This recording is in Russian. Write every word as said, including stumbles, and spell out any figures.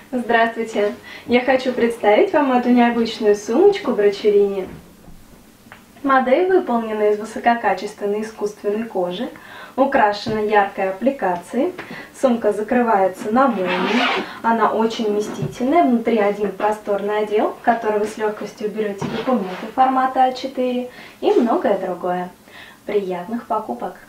Здравствуйте! Я хочу представить вам эту необычную сумочку Брачелини. Модель выполнена из высококачественной искусственной кожи, украшена яркой аппликацией. Сумка закрывается на молнию, она очень вместительная. Внутри один просторный отдел, в который вы с легкостью берете документы формата а четыре и многое другое. Приятных покупок!